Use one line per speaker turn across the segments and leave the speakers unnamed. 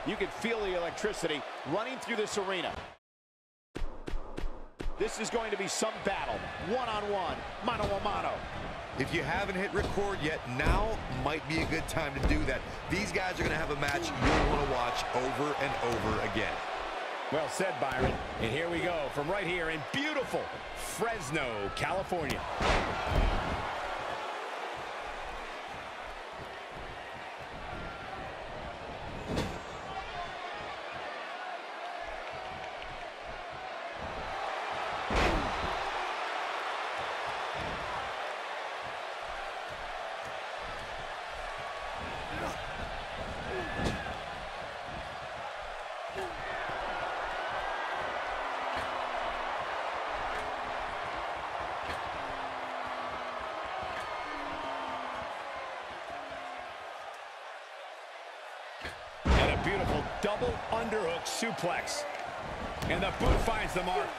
You can feel the electricity running through this arena. This is going to be some battle. One-on-one, mano-a-mano.
If you haven't hit record yet, now might be a good time to do that. These guys are going to have a match you'll want to watch over and over again.
Well said, Byron. And here we go from right here in beautiful Fresno, California. Beautiful double underhook suplex. And the boot finds the mark.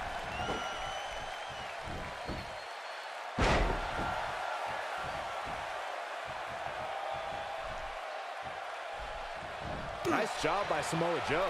Nice job by Samoa Joe.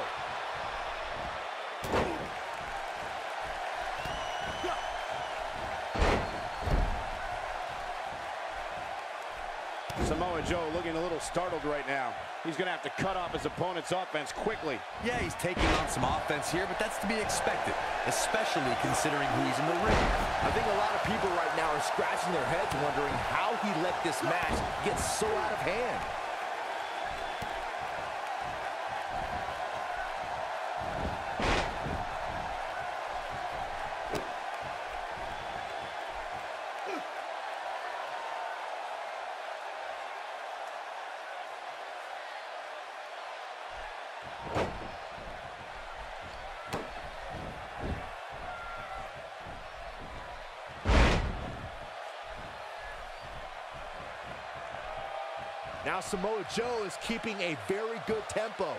Samoa Joe looking a little startled right now. He's going to have to cut off his opponent's offense quickly.
Yeah, he's taking on some offense here, but that's to be expected, especially considering who he's in the ring.
I think a lot of people right now are scratching their heads wondering how he let this match get so out of hand. Now Samoa Joe is keeping a very good tempo.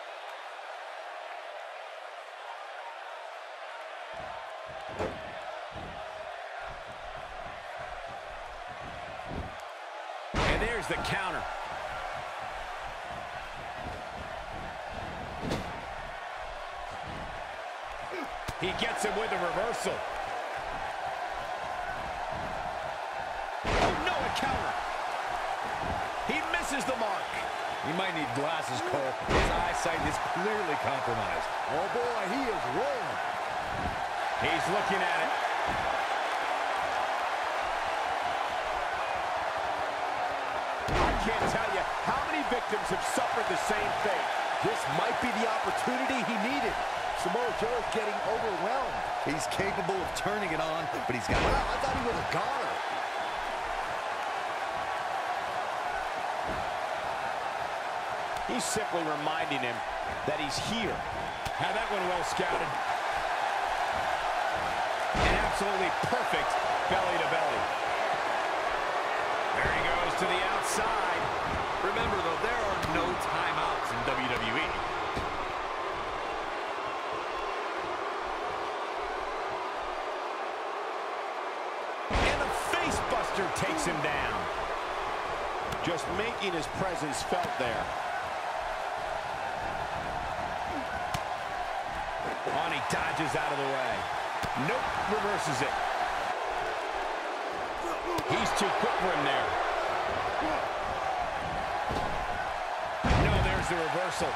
And there's the counter. He gets him with a reversal. Oh, no, a counter. He misses the mark.
He might need glasses, Cole. His eyesight is clearly compromised.
Oh boy, he is rolling.
He's looking at it. I can't tell you how many victims have suffered the same fate.
This might be the opportunity he needed. Samoa Joe is getting overwhelmed.
He's capable of turning it on, but he's got...
Wow, I thought he was a goner.
He's simply reminding him that he's here. Had that one well scouted. An absolutely perfect belly to belly. There he goes to the outside.
Remember, though, there are no timeouts in WWE.
And the face buster takes him down. Just making his presence felt there. On, he dodges out of the way. Nope, reverses it. He's too quick for him there. No, there's the reversal.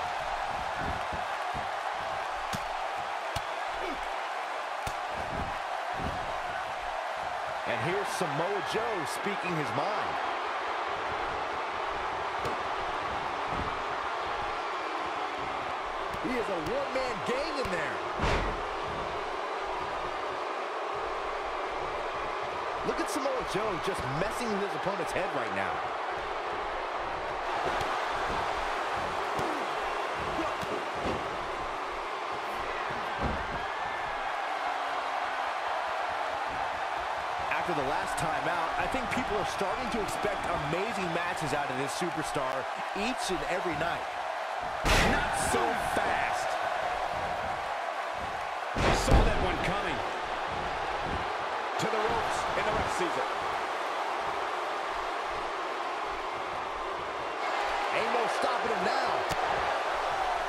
And here's Samoa Joe speaking his mind. He is a one-man gang in there. Look at Samoa Joe just messing with his opponent's head right now. After the last time out, I think people are starting to expect amazing matches out of this superstar each and every night.
Not so fast. Saw that one coming. To the ropes, and the ref sees it.
Ain't no stopping him now.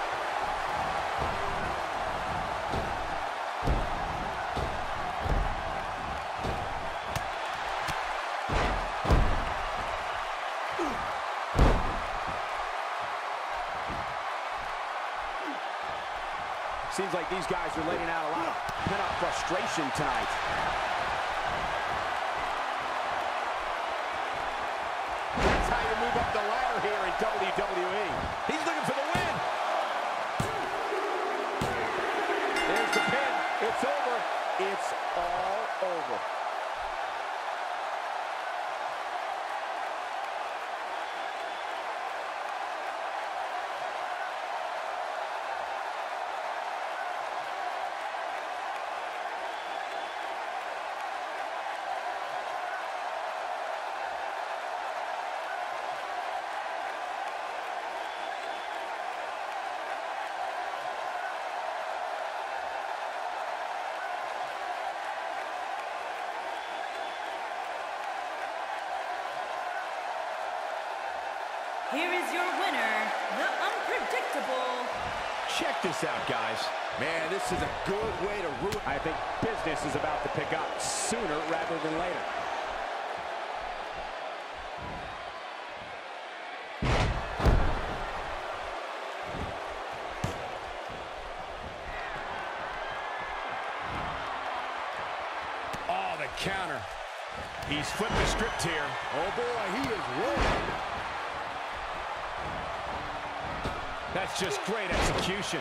Seems like these guys are letting out a lot of pent-up frustration tonight. That's how you move up the ladder here in WWE.
He's looking for the win.
There's the pin. It's over. It's all over.
Here is your winner, the Unpredictable.
Check this out, guys.
Man, this is a good way to ruin. I think business is about to pick up sooner rather than later.
Oh, the counter. He's flipped the script here.
Oh boy, he is rolling.
That's just great execution.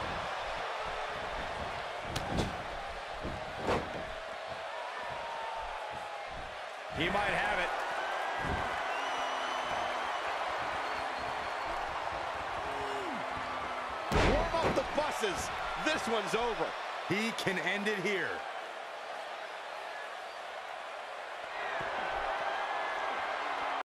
He might have it.
Warm up the buses. This one's over.
He can end it here.